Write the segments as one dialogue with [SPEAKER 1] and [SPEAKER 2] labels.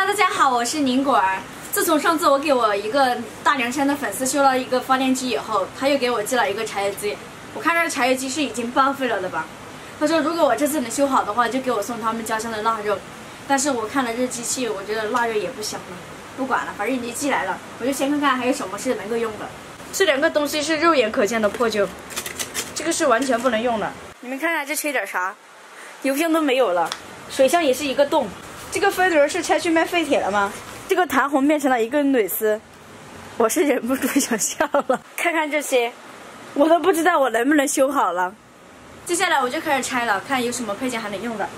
[SPEAKER 1] 大家好，我是宁果儿。自从上次我给我一个大凉山的粉丝修了一个发电机以后，他又给我寄了一个茶叶机。我看这茶叶机是已经报废了的吧？他说如果我这次能修好的话，就给我送他们家乡的腊肉。但是我看了这机器，我觉得腊肉也不香了。不管了，反正已经寄来了，我就先看看还有什么是能够用的。这两个东西是肉眼可见的破旧，这个是完全不能用的。你们看看这缺点啥？油箱都没有了，水箱也是一个洞。这个飞轮是拆去卖废铁了吗？这个弹簧变成了一个蕾丝，我是忍不住想笑了。看看这些，我都不知道我能不能修好了。接下来我就开始拆了，看有什么配件还能用的。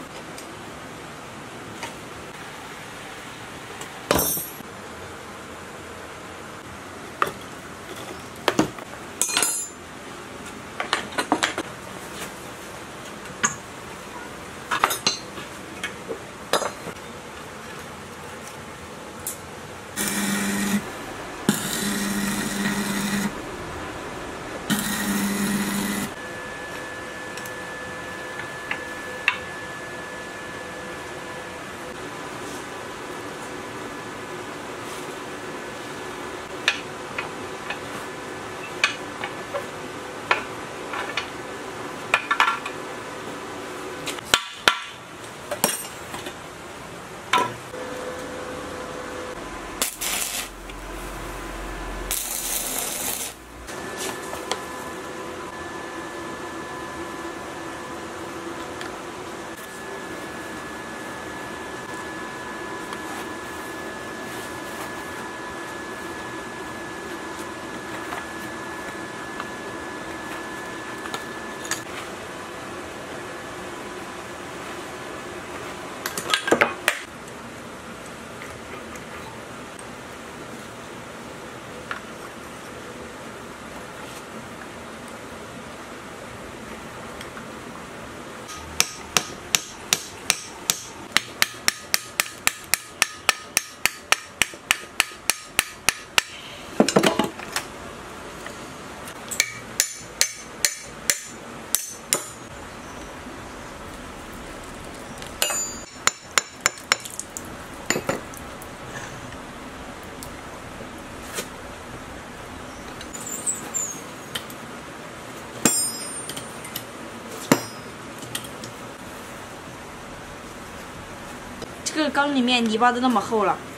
[SPEAKER 1] 这个缸里面泥巴都那么厚了，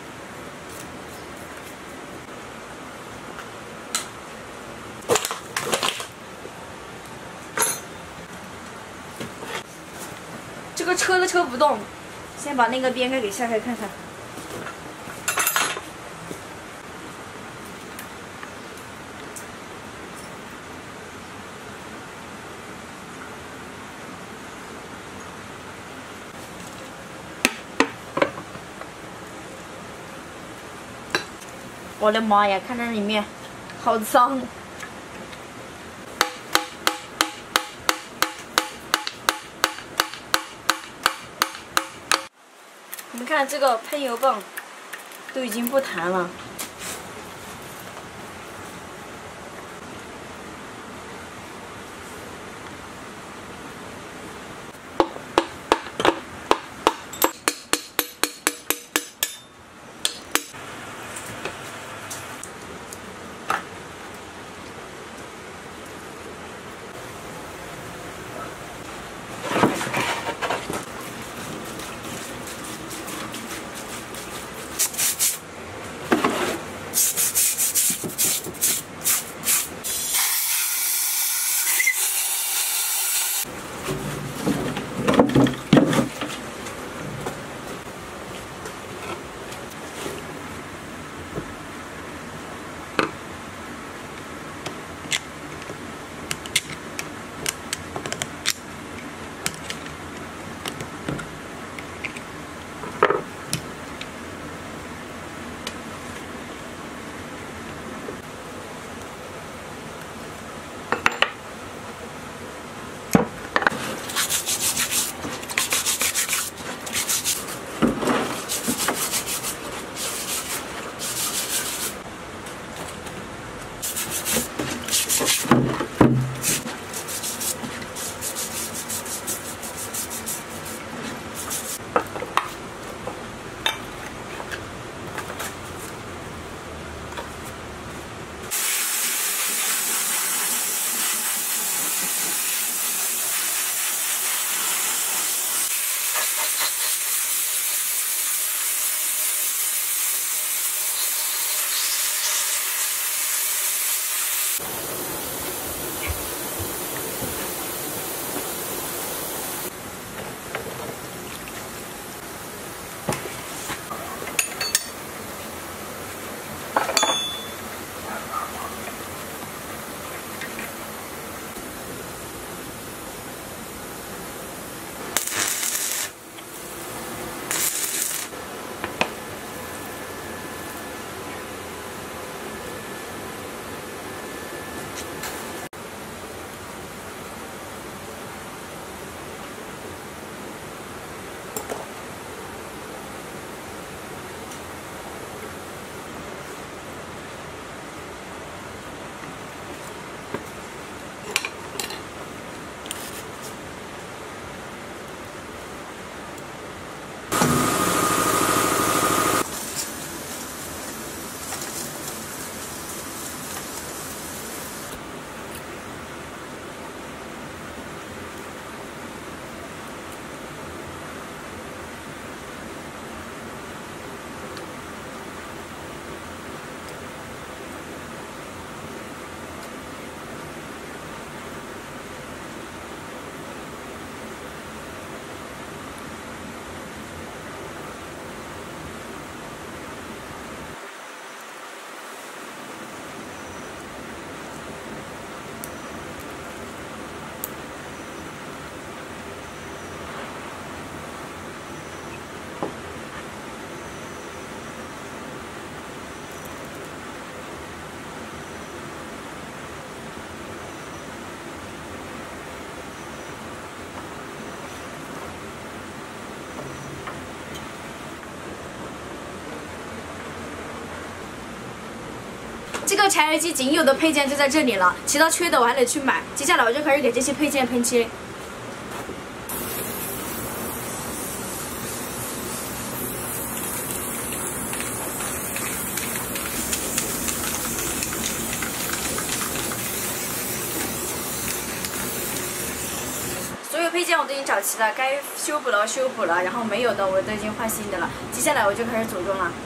[SPEAKER 1] 这个车都车不动，先把那个边盖给下开看看。我的妈呀，看这里面好脏！你们看这个喷油泵都已经不弹了。 这个柴油机仅有的配件就在这里了，其他缺的我还得去买。接下来我就开始给这些配件喷漆。所有配件我都已经找齐了，该修补的修补了，然后没有的我都已经换新的了。接下来我就开始组装了。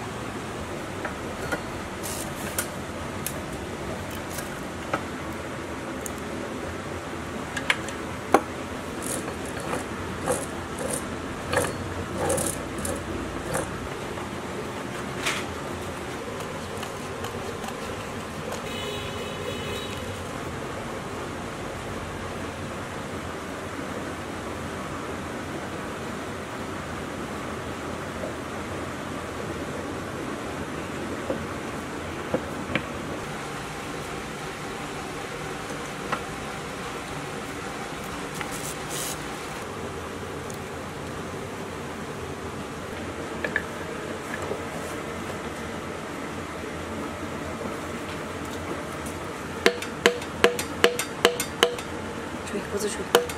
[SPEAKER 1] 胡子吹。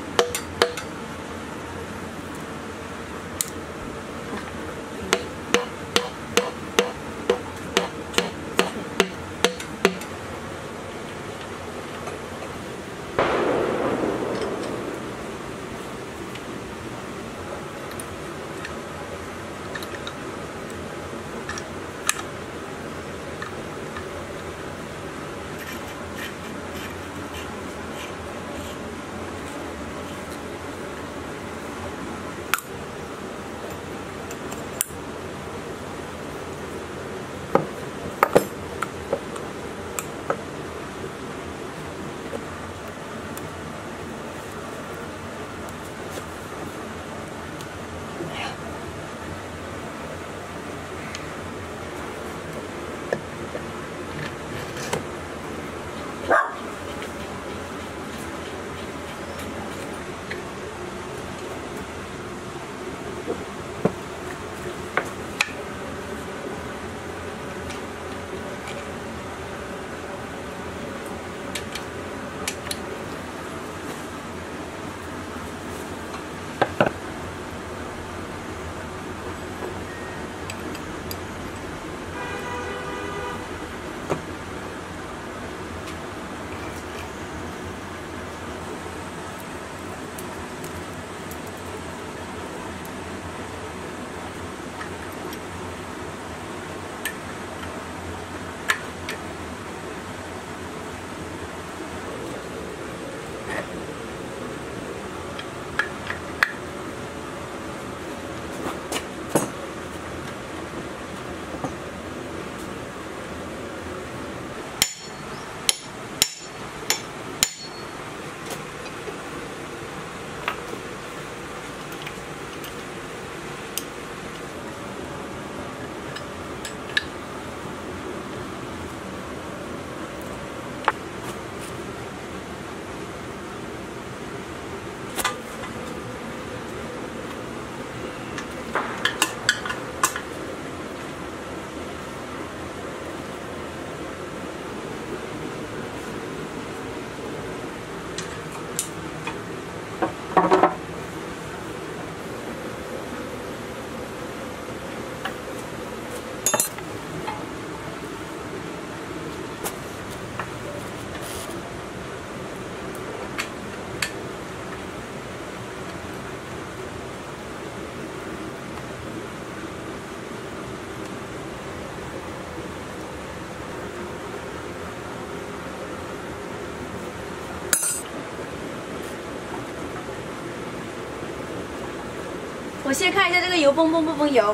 [SPEAKER 1] 我先看一下这个油崩不崩油。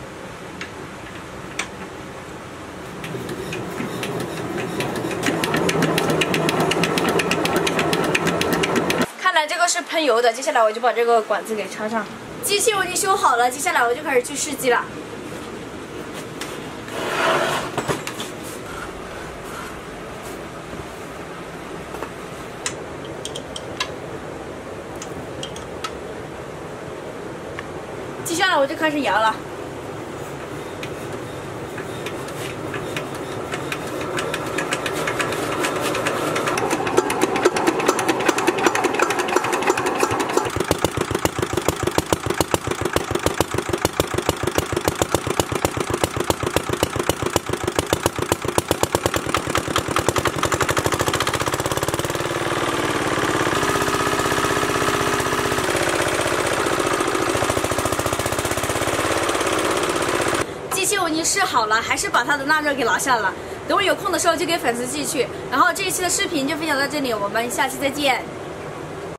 [SPEAKER 1] 看来这个是喷油的，接下来我就把这个管子给插上。机器我已经修好了，接下来我就开始去试机了。 接下来我就开始摇了。 了，还是把他的腊肉给拿下了。等我有空的时候就给粉丝寄去。然后这一期的视频就分享到这里，我们下期再见。